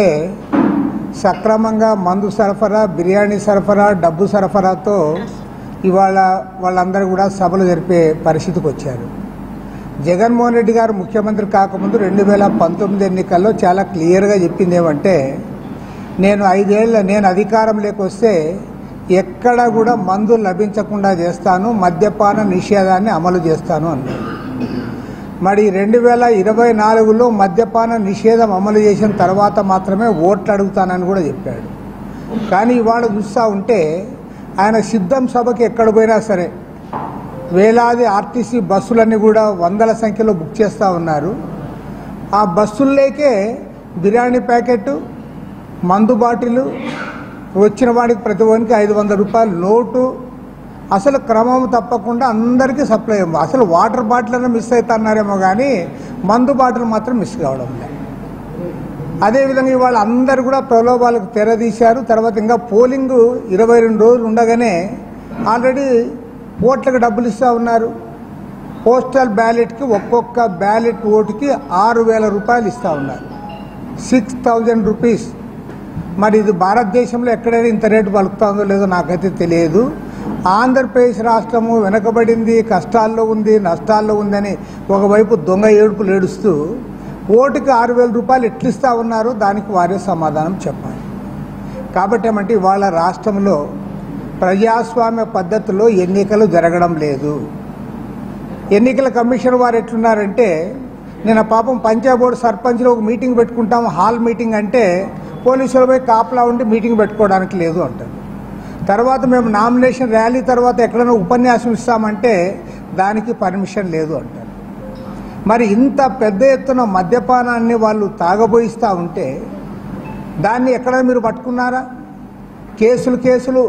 సక్రమంగా మందు సరఫరా, బిర్యానీ సరఫరా, డబ్బు సరఫరాతో ఇవాళ వాళ్ళందరూ కూడా సభలు జరిపే పరిస్థితికి వచ్చారు. జగన్మోహన్ రెడ్డి గారు ముఖ్యమంత్రి కాకముందు రెండు వేల పంతొమ్మిది ఎన్నికల్లో చాలా క్లియర్గా చెప్పింది ఏమంటే, నేను ఐదేళ్ల నేను అధికారంలోకి వస్తే ఎక్కడ కూడా మందు లభించకుండా చేస్తాను, మద్యపాన నిషేధాన్ని అమలు చేస్తాను అన్నాడు. మరి రెండు వేల ఇరవై నాలుగులో మద్యపాన నిషేధం అమలు చేసిన తర్వాత మాత్రమే ఓట్లు అడుగుతానని కూడా చెప్పాడు. కానీ ఇవాళ చూస్తూ ఉంటే ఆయన సిద్ధం సభకి ఎక్కడ పోయినా సరే వేలాది ఆర్టీసీ బస్సులన్నీ కూడా వందల సంఖ్యలో బుక్ చేస్తూ ఉన్నారు. ఆ బస్సుల్లోకే బిర్యానీ ప్యాకెట్, మందు బాటిలు, వచ్చిన వాడికి ప్రతి వానికి ఐదు వందల రూపాయల నోటు, అసలు క్రమం తప్పకుండా అందరికీ సప్లై. అసలు వాటర్ బాటిల్ మిస్ అవుతున్నారేమో కానీ మందు బాటిల్ మాత్రం మిస్ కావడం లేదు. అదేవిధంగా ఇవాళ అందరు కూడా ప్రలోభాలకు తెరదీశారు. తర్వాత ఇంకా పోలింగ్ ఇరవై రెండు రోజులు ఉండగానే ఆల్రెడీ ఓట్లకు డబ్బులు ఇస్తూ ఉన్నారు. పోస్టల్ బ్యాలెట్కి ఒక్కొక్క బ్యాలెట్ ఓటుకి ఆరు వేల రూపాయలు ఇస్తూ ఉన్నారు, సిక్స్ థౌజండ్ రూపీస్. మరి ఇది భారతదేశంలో ఎక్కడైనా ఇంత రేటు పలుకుతుందో లేదో నాకైతే తెలియదు. ఆంధ్రప్రదేశ్ రాష్ట్రము వెనకబడింది, కష్టాల్లో ఉంది, నష్టాల్లో ఉందని ఒకవైపు దొంగ ఏడుపులు ఏడుస్తూ ఓటుకి ఆరు వేల రూపాయలు ఎట్లిస్తూ ఉన్నారో దానికి వారే సమాధానం చెప్పాలి. కాబట్టి ఏమంటే ఇవాళ రాష్ట్రంలో ప్రజాస్వామ్య పద్ధతిలో ఎన్నికలు జరగడం లేదు. ఎన్నికల కమిషన్ వారు ఎట్లున్నారంటే, నేను పాపం పంచాయత్ బోర్డు సర్పంచ్లో ఒక మీటింగ్ పెట్టుకుంటాం, హాల్ మీటింగ్ అంటే పోలీసులు పోయి కాపలా ఉండి మీటింగ్ పెట్టుకోవడానికి లేదు అంటారు. తర్వాత మేము నామినేషన్ ర్యాలీ తర్వాత ఎక్కడైనా ఉపన్యాసం ఇస్తామంటే దానికి పర్మిషన్ లేదు అంటారు. మరి ఇంత పెద్ద ఎత్తున మద్యపానాన్ని వాళ్ళు తాగబోయిస్తూ ఉంటే దాన్ని ఎక్కడైనా మీరు పట్టుకున్నారా? కేసులు కేసులు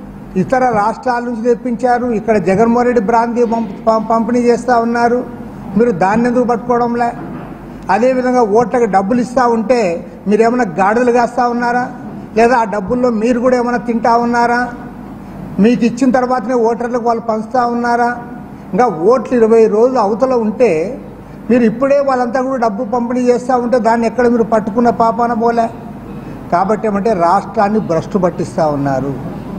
ఇతర రాష్ట్రాల నుంచి తెప్పించారు, ఇక్కడ జగన్మోహన్ రెడ్డి బ్రాంతి పంపిణీ చేస్తూ ఉన్నారు, మీరు దాన్ని ఎందుకు పట్టుకోవడంలే? అదేవిధంగా ఓట్లకు డబ్బులు ఇస్తూ ఉంటే మీరు ఏమైనా గాడులు కాస్తూ ఉన్నారా? లేదా ఆ డబ్బుల్లో మీరు కూడా ఏమైనా తింటా ఉన్నారా? మీకు ఇచ్చిన తర్వాతనే ఓటర్లకు వాళ్ళు పంచుతూ ఉన్నారా? ఇంకా ఓట్లు ఇరవై రోజులు అవతల ఉంటే మీరు ఇప్పుడే వాళ్ళంతా కూడా డబ్బు పంపిణీ చేస్తూ ఉంటే దాన్ని ఎక్కడ మీరు పట్టుకున్న పాపాన పోలే. కాబట్టి ఏమంటే రాష్ట్రాన్ని భ్రష్టు పట్టిస్తూ ఉన్నారు.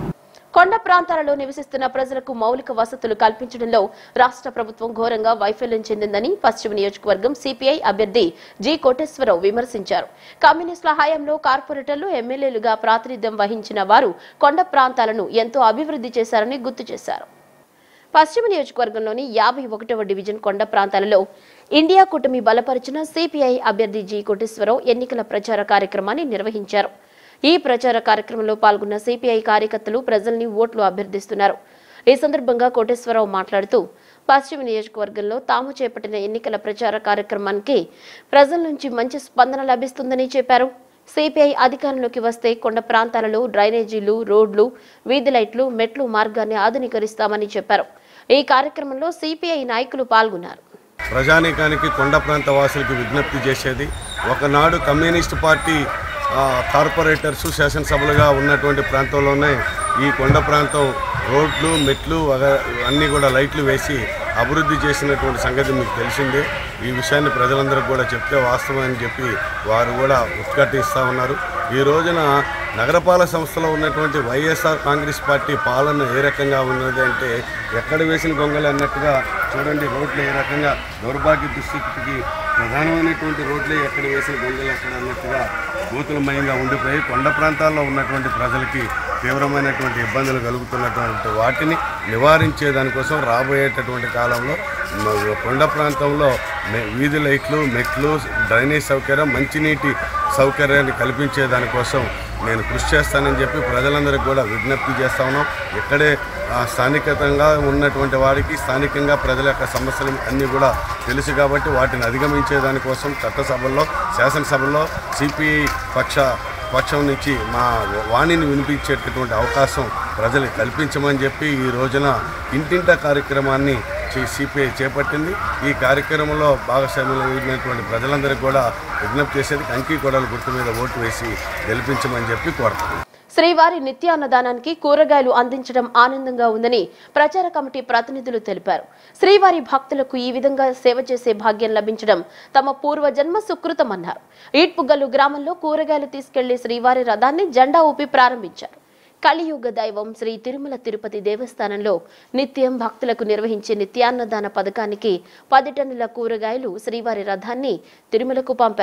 కొండ ప్రాంతాలలో నివసిస్తున్న ప్రజలకు మౌలిక వసతులు కల్పించడంలో రాష్ట్ర ప్రభుత్వం ఘోరంగా వైఫల్యం చెందిందని పశ్చిమ నియోజకవర్గం సిపిఐ అభ్యర్థి జి కోటేశ్వరరావు విమర్శించారు. కమ్యూనిస్టుల హయాంలో కార్పొరేటర్లు, ఎమ్మెల్యేలుగా ప్రాతినిధ్యం వహించిన వారు కొండ ప్రాంతాలను ఎంతో అభివృద్ధి చేశారని గుర్తు చేశారు. పశ్చిమ నియోజకవర్గంలోని యాభై ఒకటవ డివిజన్ కొండ ప్రాంతాలలో ఇండియా కూటమి బలపరిచిన సిపిఐ అభ్యర్థి జి కోటేశ్వరరావు ఎన్నికల ప్రచార కార్యక్రమాన్ని నిర్వహించారు. ఈ ప్రచార కార్యక్రమంలో పాల్గొన్న సిపిఐ కార్యకర్తలు ప్రజల్ని ఓట్లు అభ్యర్థిస్తున్నారు. ఈ సందర్భంగా కోటేశ్వరరావు మాట్లాడుతూ పశ్చిమ నియోజకవర్గంలో తాము చేపట్టిన ఎన్నికల ప్రచార కార్యక్రమానికి ప్రజల నుంచి మంచి స్పందన లభిస్తుందని చెప్పారు. సిపిఐ అధికారంలోకి వస్తే కొండ ప్రాంతాలలో డ్రైనేజీలు, రోడ్లు, వీధి లైట్లు, మెట్లు మార్గాన్ని ఆధునీకరిస్తామని చెప్పారు. ఈ కార్యక్రమంలో సిపిఐ నాయకులు పాల్గొన్నారు. ప్రజానీకానికి కొండ ప్రాంత వాసులకు విజ్ఞప్తి చేసేది, ఒకనాడు కమ్యూనిస్టు పార్టీ కార్పొరేటర్స్ శాసనసభలుగా ఉన్నటువంటి ప్రాంతంలోనే ఈ కొండ ప్రాంతం రోడ్లు, మెట్లు అన్నీ కూడా లైట్లు వేసి అభివృద్ధి చేసినటువంటి సంగతి మీకు తెలిసిందే. ఈ విషయాన్ని ప్రజలందరికీ కూడా చెప్తే వాస్తవం అని చెప్పి వారు కూడా ఉద్ఘాటిస్తూ ఉన్నారు. ఈ రోజున నగరపాలక సంస్థలో ఉన్నటువంటి వైఎస్ఆర్ కాంగ్రెస్ పార్టీ పాలన ఏ రకంగా ఉన్నది అంటే ఎక్కడ వేసిన గొంగలు అన్నట్టుగా చూడండి. రోడ్లు ఏ రకంగా దౌర్భాగ్య దుస్థితికి ప్రధానమైనటువంటి రోడ్లే ఎక్కడ వేసిన గొంగలు ఎక్కడ అన్నట్టుగా భూతులమయంగా ఉండిపోయి కొండ ప్రాంతాల్లో ఉన్నటువంటి ప్రజలకి తీవ్రమైనటువంటి ఇబ్బందులు కలుగుతున్నటువంటి వాటిని నివారించే దానికోసం రాబోయేటటువంటి కాలంలో కొండ ప్రాంతంలో వీధి లైట్లు, మెట్లు, డ్రైనేజ్ సౌకర్యం, మంచినీటి సౌకర్యాన్ని కల్పించే దానికోసం నేను కృషి చేస్తానని చెప్పి ప్రజలందరికీ కూడా విజ్ఞప్తి చేస్తా ఉన్నాం. ఇక్కడే స్థానికంగా ఉన్నటువంటి వారికి స్థానికంగా ప్రజల యొక్క సమస్యలు అన్నీ కూడా తెలుసు కాబట్టి వాటిని అధిగమించే దానికోసం చట్టసభల్లో, శాసనసభల్లో సిపిఐ పక్ష పక్షం నుంచి మా వాణిని వినిపించేటటువంటి అవకాశం ప్రజలకు కల్పించమని చెప్పి ఈ రోజున ఇంటింట కార్యక్రమాన్ని సిపిఐ చేపట్టింది. ఈ కార్యక్రమంలో భాగస్వామ్యులైనటువంటి ప్రజలందరికీ కూడా విజ్ఞప్తి చేసేది కంకి కొడల గుర్తు మీద ఓటు వేసి గెలిపించమని చెప్పి కోరుతాను. శ్రీవారి నిత్యాన్నదానానికి కూరగాయలు అందించడం ఆనందంగా ఉందని ప్రచార కమిటీ ప్రతినిధులు తెలిపారు. శ్రీవారి భక్తులకు ఈ విధంగా సేవ చేసే భాగ్యం లభించడం తమ పూర్వజన్మ సుకృతమన్నారు. ఈట్పుగల్లు గ్రామంలో కూరగాయలు తీసుకెళ్లి శ్రీవారి రథాన్ని జెండా ఊపి ప్రారంభించారు. కలియుగ దైవం శ్రీ తిరుమల తిరుపతి దేవస్థానంలో నిత్యం భక్తులకు నిర్వహించే నిత్యాన్నదాన పథకానికి పది టన్నుల కూరగాయలు శ్రీవారి రథాన్ని తిరుమలకు పంపారు.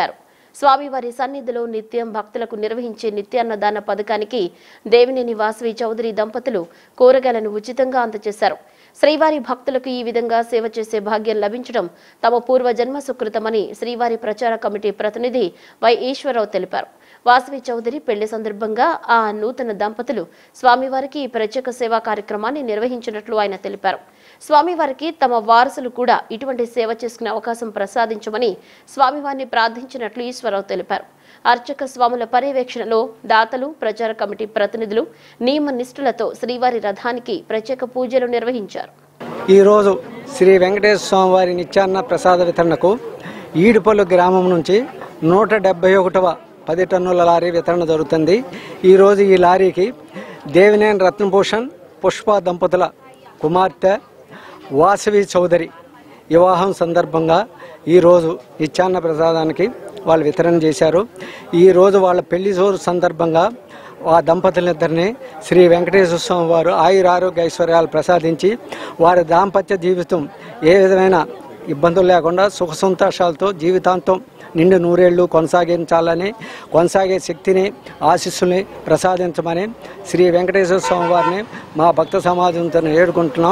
స్వామివారి సన్నిధిలో నిత్యం భక్తులకు నిర్వహించే నిత్యాన్నదాన పథకానికి దేవినేని వాసవి చౌదరి దంపతులు కూరగాయలను ఉచితంగా అందజేశారు. శ్రీవారి భక్తులకు ఈ విధంగా సేవ చేసే భాగ్యం లభించడం తమ పూర్వజన్మ సుకృతమని శ్రీవారి ప్రచార కమిటీ ప్రతినిధి వై ఈశ్వరరావు తెలిపారు. వాసవి చౌదరి పెళ్లి సందర్భంగా ఆ నూతన దంపతులు స్వామివారికి ఈ ప్రత్యేక సేవా కార్యక్రమాన్ని నిర్వహించినట్లు ఆయన తెలిపారు. స్వామివారికి తమ వారసులు కూడా ఇటువంటి సేవ చేసుకునే అవకాశం ప్రసాదించమని స్వామివారిని ప్రార్థించినట్లు ఈశ్వరరావు తెలిపారు. అర్చక స్వాముల పర్యవేక్షణలో దాతలు, ప్రచార కమిటీ ప్రతినిధులు నియమ నిష్ఠులతో శ్రీవారి రథానికి ప్రత్యేక పూజలు నిర్వహించారు. ఈరోజు శ్రీ వెంకటేశ్వర స్వామివారి నిత్యాన్న ప్రసాద వితరణకు ఈడుపల్లు గ్రామం నుంచి నూట డెబ్బై ఒకటవ పది టన్నుల లారీ వితరణ జరుగుతుంది. ఈరోజు ఈ లారీకి దేవినేని రత్నభూషణ్ పుష్ప దంపతుల కుమార్తె వాసవి చౌదరి వివాహం సందర్భంగా ఈరోజు నిత్యాన్న ప్రసాదానికి వాళ్ళు వితరణ చేశారు. ఈరోజు వాళ్ళ పెళ్లి రోజు సందర్భంగా ఆ దంపతులిద్దరిని శ్రీ వెంకటేశ్వర స్వామి వారు ఆయురారోగ్య ఐశ్వర్యాలు ప్రసాదించి వారి దాంపత్య జీవితం ఏ విధమైన ఇబ్బందులు లేకుండా సుఖ సంతోషాలతో జీవితాంతం నిండు నూరేళ్లు కొనసాగించాలని, కొనసాగే శక్తిని, ఆశీస్సుల్ని ప్రసాదించమని శ్రీ వెంకటేశ్వర స్వామి వారిని మా భక్త సమాజంతో వేడుకుంటున్నాం.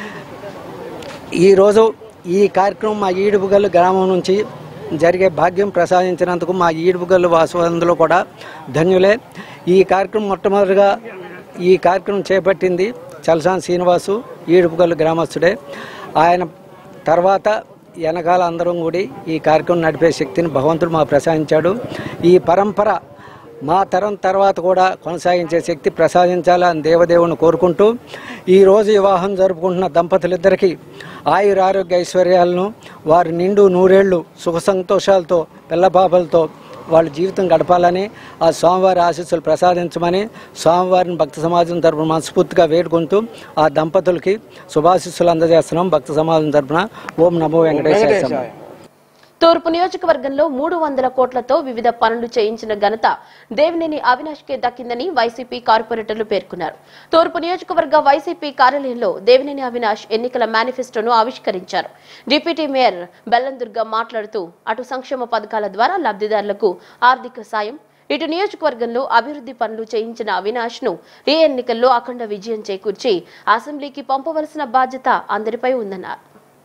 ఈరోజు ఈ కార్యక్రమం మా ఈడుపుగల్లు గ్రామం నుంచి జరిగే భాగ్యం ప్రసాదించినందుకు మా ఈడుపుగల్లు వాసులందరూ కూడా ధన్యులే. ఈ కార్యక్రమం మొట్టమొదటిగా ఈ కార్యక్రమం చేపట్టింది చలసాని శ్రీనివాసు, ఈడుపుగల్లు గ్రామస్తుడే. ఆయన తర్వాత వెనకాల అందరం కూడి ఈ కార్యక్రమం నడిపే శక్తిని భగవంతుడు మాకు ప్రసాదించాడు. ఈ పరంపర మా తరం తర్వాత కూడా కొనసాగించే శక్తి ప్రసాదించాలని దేవదేవుని కోరుకుంటూ ఈరోజు వివాహం జరుపుకుంటున్న దంపతులిద్దరికీ ఆయురారోగ్య ఐశ్వర్యాలను, వారి నిండు నూరేళ్లు సుఖ సంతోషాలతో పిల్లపాపలతో వాళ్ళ జీవితం గడపాలని, ఆ స్వామివారి ఆశీస్సులు ప్రసాదించమని స్వామివారిని భక్త సమాజం తరపున మనస్ఫూర్తిగా వేడుకుంటూ ఆ దంపతులకి శుభాశీస్సులు అందజేస్తున్నాం. భక్త సమాజం తరపున ఓం నమో వెంకటేశ్వర. తూర్పు నియోజకవర్గంలో మూడు వందల కోట్లతో వివిధ పనులు చేయించిన ఘనత దేవినేని అవినాష్ కే దక్కిందని వైసీపీ కార్పొరేటర్లు పేర్కొన్నారు. తూర్పు నియోజకవర్గ వైసీపీ కార్యాలయంలో దేవినేని అవినాష్ ఎన్నికల మేనిఫెస్టోను ఆవిష్కరించారు. డిప్యూటీ మేయర్ బెల్లందుర్గ మాట్లాడుతూ అటు సంక్షేమ పథకాల ద్వారా లబ్ధిదారులకు ఆర్థిక సాయం, ఇటు నియోజకవర్గంలో అభివృద్ధి పనులు చేయించిన అవినాష్ ను ఈ ఎన్నికల్లో అఖండ విజయం చేకూర్చి అసెంబ్లీకి పంపవలసిన బాధ్యత అందరిపై ఉందన్నారు.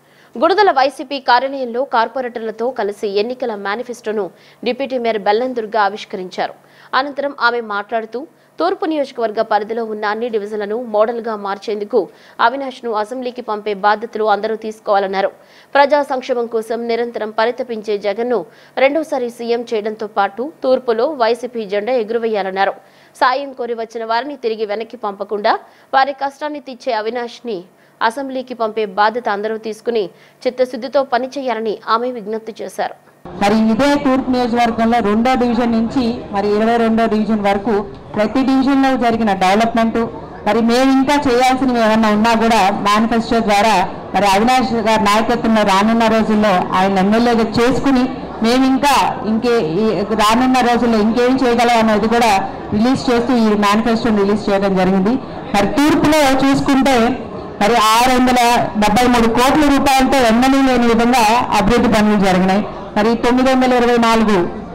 గుడదల వైసీపీ కార్యాలయంలో కార్పొరేటర్లతో కలిసి ఎన్నికల మేనిఫెస్టోను డిప్యూటీ మేయర్ బెల్లందుర్గ ఆవిష్కరించారు. అనంతరం ఆమె మాట్లాడుతూ తూర్పు నియోజకవర్గ పరిధిలో ఉన్న అన్ని డివిజన్లను మోడల్గా మార్చేందుకు అవినాష్ ను అసెంబ్లీకి పంపే బాధ్యతలు అందరూ తీసుకోవాలన్నారు. ప్రజా సంక్షేమం కోసం నిరంతరం పరితపించే జగన్ ను రెండోసారి సీఎం చేయడంతో పాటు తూర్పులో వైసీపీ జెండా ఎగురవేయాలన్నారు. సాయం కోరి వచ్చిన వారిని తిరిగి వెనక్కి పంపకుండా వారి కష్టాన్ని తీర్చే అవినాష్ ని అసెంబ్లీకి పంపే బాధ్యత అందరూ తీసుకుని చిత్తశుద్ధితో పనిచేయాలని ఆమె విజ్ఞప్తి చేశారు. మరి ఇదే తూర్పు నియోజకవర్గంలో రెండో డివిజన్ నుంచి మరి ఇరవై రెండో డివిజన్ వరకు ప్రతి డివిజన్ లో జరిగిన డెవలప్మెంట్, మరి మేము ఇంకా చేయాల్సినవి ఏమన్నా ఉన్నా కూడా మేనిఫెస్టో ద్వారా మరి అవినాష్ గారి నాయకత్వంలో రానున్న రోజుల్లో ఆయన ఎమ్మెల్యేగా చేసుకుని మేము ఇంకా ఇంకే రానున్న రోజుల్లో ఇంకేం చేయగలం అనేది కూడా రిలీజ్ చేస్తూ ఈ మేనిఫెస్టోని రిలీజ్ చేయడం జరిగింది. మరి తూర్పులో చూసుకుంటే మరి ఆరు వందల డెబ్బై మూడు కోట్ల రూపాయలతో ఎన్నడూ లేని విధంగా అభివృద్ధి పనులు జరిగినాయి. మరి తొమ్మిది వందల ఇరవై నాలుగు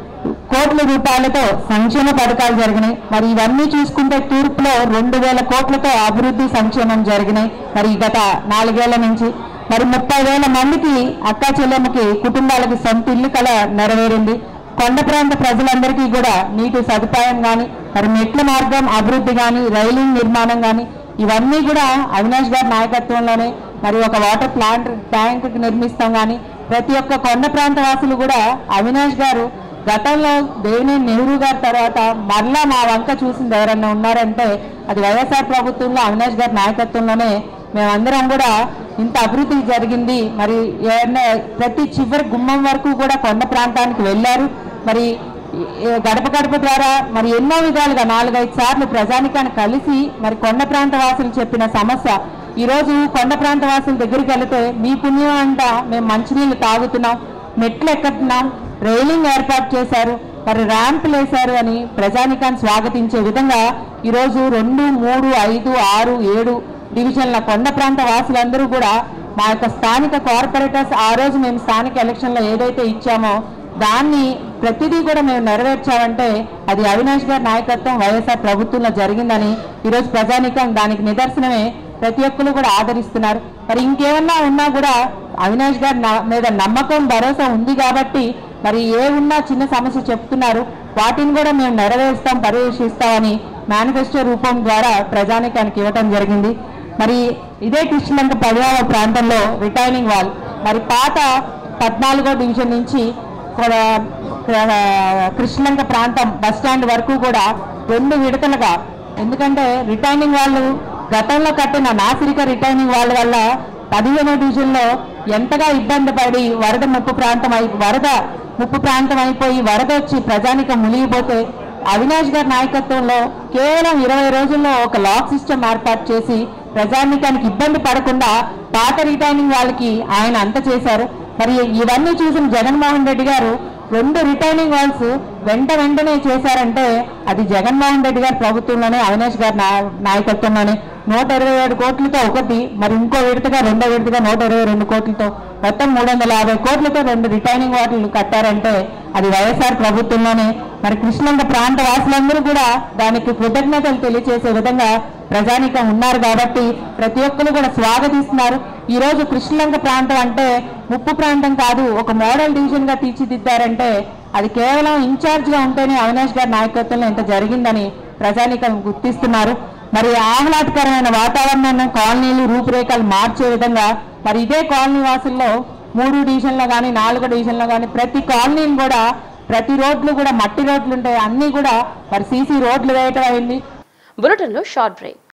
కోట్ల రూపాయలతో సంక్షేమ పథకాలు జరిగినాయి. మరి ఇవన్నీ చూసుకుంటే తూర్పులో రెండు వేల కోట్లతో అభివృద్ధి సంక్షేమం జరిగినాయి. మరి గత నాలుగేళ్ల నుంచి మరి ముప్పై వేల మందికి అక్కా చెల్లెమ్మకి కుటుంబాలకి సొంత ఇల్లు కళ నెరవేరింది. కొండ ప్రాంత ప్రజలందరికీ కూడా నీటి సదుపాయం కానీ, మరి మెట్ల మార్గం అభివృద్ధి కానీ, రైలింగ్ నిర్మాణం కానీ ఇవన్నీ కూడా అవినాష్ గారి నాయకత్వంలోనే మరి ఒక వాటర్ ప్లాంట్ ట్యాంక్ నిర్మిస్తాం. కానీ ప్రతి ఒక్క కొండ ప్రాంత వాసులు కూడా అవినాష్ గారు గతంలో దేవినేని నెహ్రూ గారి తర్వాత మరలా మా వంక చూసింది ఎవరన్నా ఉన్నారంటే అది వైఎస్ఆర్ ప్రభుత్వంలో అవినాష్ గారి నాయకత్వంలోనే మేమందరం కూడా ఇంత అభివృద్ధి జరిగింది. మరి ప్రతి చివరి గుమ్మం వరకు కూడా కొండ ప్రాంతానికి వెళ్ళారు. మరి గడప గడప ద్వారా మరి ఎన్నో విధాలుగా నాలుగైదు సార్లు ప్రజానికాన్ని కలిసి మరి కొండ ప్రాంత వాసులు చెప్పిన సమస్య ఈరోజు కొండ ప్రాంత వాసుల దగ్గరికి వెళితే మీ పుణ్యం అంట మేము మంచినీళ్ళు తాగుతున్నాం, మెట్లు ఎక్కుతున్నాం, రైలింగ్ ఏర్పాటు చేశారు, మరి ర్యాంపులు వేశారు అని ప్రజానికాన్ని స్వాగతించే విధంగా ఈరోజు రెండు మూడు ఐదు ఆరు ఏడు డివిజన్ల కొండ ప్రాంత వాసులందరూ కూడా మా యొక్క స్థానిక కార్పొరేటర్స్ ఆ రోజు మేము స్థానిక ఎలక్షన్లో ఏదైతే ఇచ్చామో దాన్ని ప్రతిదీ కూడా మేము నెరవేర్చామంటే అది అవినాష్ గారి నాయకత్వం వైఎస్ఆర్ ప్రభుత్వంలో జరిగిందని ఈరోజు ప్రజానీకం దానికి నిదర్శనమే ప్రతి ఒక్కరు కూడా ఆదరిస్తున్నారు. మరి ఇంకేమన్నా ఉన్నా కూడా అవినాష్ గారి మీద నమ్మకం భరోసా ఉంది కాబట్టి మరి ఏ ఉన్నా చిన్న సమస్య చెప్తున్నారు, వాటిని కూడా మేము నెరవేరుస్తాం, పర్యవేక్షిస్తామని మేనిఫెస్టో రూపం ద్వారా ప్రజానీకానికి ఇవ్వటం జరిగింది. మరి ఇదే కృష్ణలంక పదిహేవ ప్రాంతంలో రిటైనింగ్ వాల్ మరి పాత పద్నాలుగో డివిజన్ నుంచి కృష్ణలంక ప్రాంతం బస్టాండ్ వరకు కూడా రెండు విడతలుగా, ఎందుకంటే రిటైనింగ్ వాళ్ళు గతంలో కట్టిన నాసిరిక రిటైనింగ్ వాళ్ళ వల్ల పదిహేనో డివిజన్లో ఎంతగా ఇబ్బంది పడి వరద ముప్పు ప్రాంతం అయి వరద ముప్పు ప్రాంతం అయిపోయి వరద వచ్చి ప్రజానికం మునిగిపోతే అవినాష్ గారి నాయకత్వంలో కేవలం ఇరవై రోజుల్లో ఒక లాక్ సిస్టమ్ ఏర్పాటు చేసి ప్రజానికానికి ఇబ్బంది పడకుండా పాత రిటైనింగ్ వాళ్ళకి ఆయన అంత చేశారు. మరి ఇవన్నీ చూసిన జగన్మోహన్ రెడ్డి గారు రెండు రిటైనింగ్ వాల్స్ వెంట వెంటనే చేశారంటే అది జగన్మోహన్ రెడ్డి గారి ప్రభుత్వంలోనే అవినాష్ గారి నాయకత్వంలోనే నూట ఇరవై ఏడు కోట్లతో ఒకటి, మరి ఇంకో విడతగా రెండో విడతగా నూట ఇరవై రెండు కోట్లతో మొత్తం మూడు వందల యాభై కోట్లతో రెండు రిటైనింగ్ వాటర్లు కట్టారంటే అది వైఎస్ఆర్ ప్రభుత్వంలోనే. మరి కృష్ణలంక ప్రాంత వాసులందరూ కూడా దానికి కృతజ్ఞతలు తెలియజేసే విధంగా ప్రజానీకం ఉన్నారు కాబట్టి ప్రతి ఒక్కరు కూడా స్వాగతిస్తున్నారు. ఈ రోజు కృష్ణలంక ప్రాంతం అంటే ముప్పు ప్రాంతం కాదు, ఒక మోడల్ డివిజన్ గా తీర్చిదిద్దారంటే అది కేవలం ఇన్ఛార్జ్ గా ఉంటేనే అవినాష్ గారి నాయకత్వంలో ఇంత జరిగిందని ప్రజానీకం గుర్తిస్తున్నారు. మరి ఆహ్లాదకరమైన వాతావరణాన్ని కాలనీలు రూపురేఖలు మార్చే విధంగా మరి ఇదే కాలనీ వాసుల్లో మూడు డివిజన్లో కానీ నాలుగో డివిజన్లో కానీ ప్రతి కాలనీని కూడా ప్రతి రోడ్లు కూడా మట్టి రోడ్లు ఉంటాయి, అన్నీ కూడా మరి సీసీ రోడ్లు వేయటం అయింది. బులెటిన్లో షార్ట్ బ్రేక్.